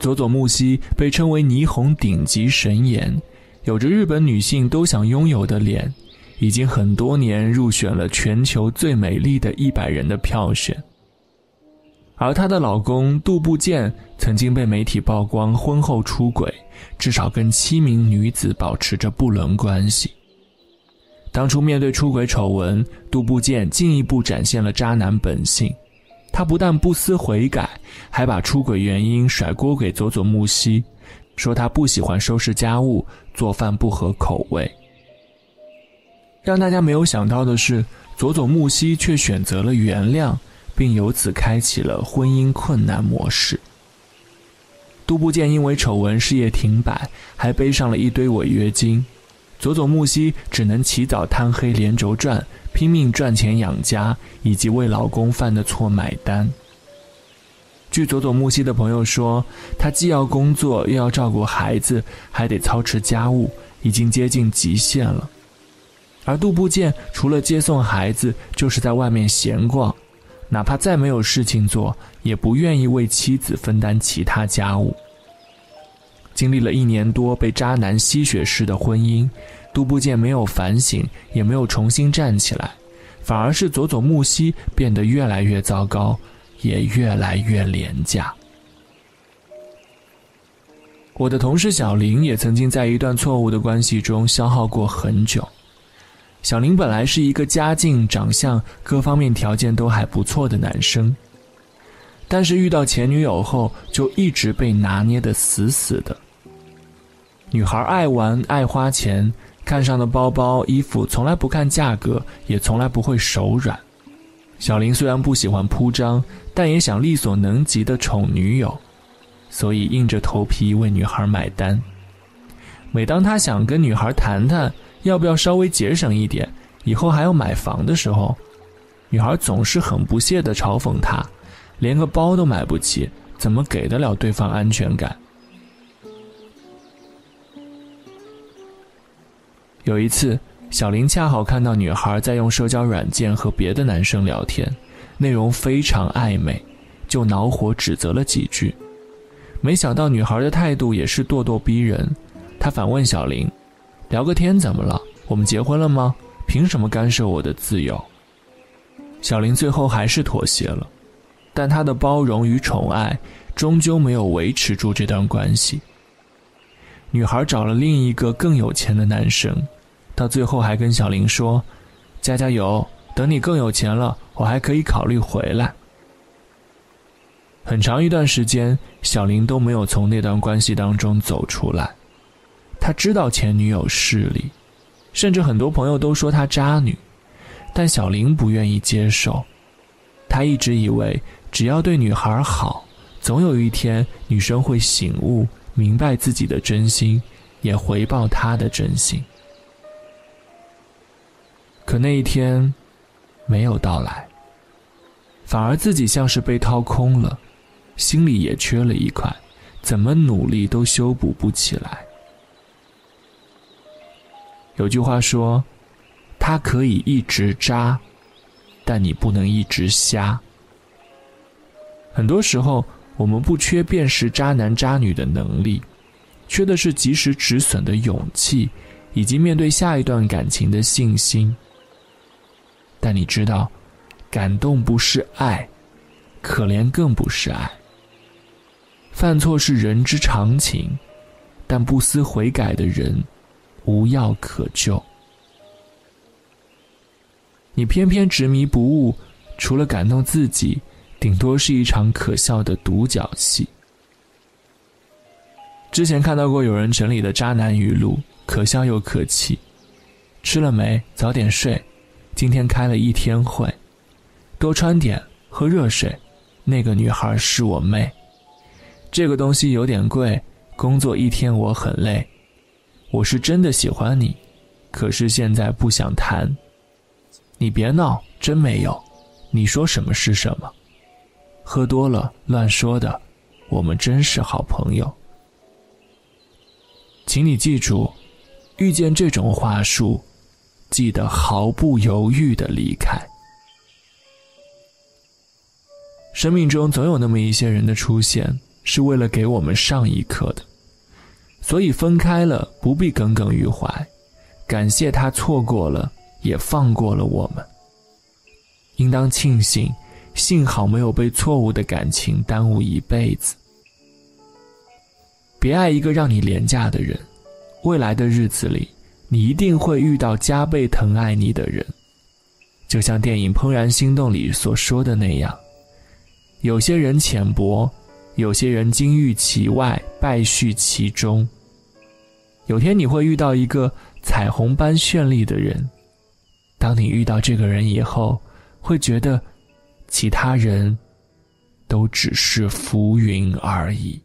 佐佐木希被称为霓虹顶级神颜，有着日本女性都想拥有的脸，已经很多年入选了全球最美丽的100人的票选。而她的老公渡部建曾经被媒体曝光婚后出轨，至少跟7名女子保持着不伦关系。当初面对出轨丑闻，渡部建进一步展现了渣男本性，他不但不思悔改，还把出轨原因甩锅给佐佐木希，说他不喜欢收拾家务，做饭不合口味。让大家没有想到的是，佐佐木希却选择了原谅，并由此开启了婚姻困难模式。渡部建因为丑闻事业停摆，还背上了一堆违约金，佐佐木希只能起早贪黑连轴转，拼命赚钱养家，以及为老公犯的错买单。据佐佐木希的朋友说，他既要工作又要照顾孩子，还得操持家务，已经接近极限了。而渡部建除了接送孩子，就是在外面闲逛，哪怕再没有事情做，也不愿意为妻子分担其他家务。经历了1年多被渣男吸血式的婚姻，渡部建没有反省，也没有重新站起来，反而是佐佐木希变得越来越糟糕，也越来越廉价。我的同事小林也曾经在一段错误的关系中消耗过很久。小林本来是一个家境、长相各方面条件都还不错的男生，但是遇到前女友后就一直被拿捏得死死的。女孩爱玩爱花钱，看上的包包衣服从来不看价格，也从来不会手软。小林虽然不喜欢铺张，但也想力所能及的宠女友，所以硬着头皮为女孩买单。每当他想跟女孩谈谈要不要稍微节省一点，以后还要买房的时候，女孩总是很不屑地嘲讽他，连个包都买不起，怎么给得了对方安全感？有一次，小林恰好看到女孩在用社交软件和别的男生聊天，内容非常暧昧，就恼火指责了几句。没想到女孩的态度也是咄咄逼人，她反问小林，聊个天怎么了？我们结婚了吗？凭什么干涉我的自由？小林最后还是妥协了，但他的包容与宠爱终究没有维持住这段关系。女孩找了另一个更有钱的男生，到最后还跟小林说，加加油，等你更有钱了，我还可以考虑回来。很长一段时间，小林都没有从那段关系当中走出来。他知道前女友势利，甚至很多朋友都说她渣女，但小林不愿意接受。他一直以为只要对女孩好，总有一天女生会醒悟，明白自己的真心，也回报她的真心。可那一天没有到来，反而自己像是被掏空了，心里也缺了一块，怎么努力都修补不起来。有句话说，他可以一直渣，但你不能一直瞎。很多时候，我们不缺辨识渣男渣女的能力，缺的是及时止损的勇气，以及面对下一段感情的信心。但你知道，感动不是爱，可怜更不是爱。犯错是人之常情，但不思悔改的人无药可救。你偏偏执迷不悟，除了感动自己，顶多是一场可笑的独角戏。之前看到过有人整理的渣男语录，可笑又可气。吃了没？早点睡。今天开了一天会。多穿点，喝热水。那个女孩是我妹。这个东西有点贵，工作一天我很累。我是真的喜欢你，可是现在不想谈。你别闹，真没有。你说什么是什么。喝多了乱说的，我们真是好朋友。请你记住，遇见这种话术，记得毫不犹豫地离开。生命中总有那么一些人的出现， 是为了给我们上一课的。所以分开了不必耿耿于怀，感谢他错过了也放过了我们，应当庆幸，幸好没有被错误的感情耽误一辈子。别爱一个让你廉价的人，未来的日子里你一定会遇到加倍疼爱你的人。就像电影《怦然心动》里所说的那样，有些人浅薄，有些人金玉其外，败絮其中。有天你会遇到一个彩虹般绚丽的人，当你遇到这个人以后，会觉得其他人都只是浮云而已。